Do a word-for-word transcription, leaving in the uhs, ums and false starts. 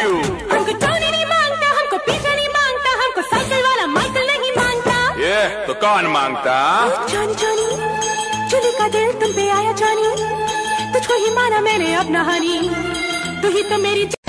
you. हमको Tony नहीं मांगता, हमको पिज्जा नहीं मांगता, हमको साइकिल वाला माइकिल नहीं मांगता। Yeah, तो कौन मांगता? जानी जानी, चुली का दिल तुम पे आया जानी, तुझको ही माना मैंने अपना हनी, तू ही तो मेरी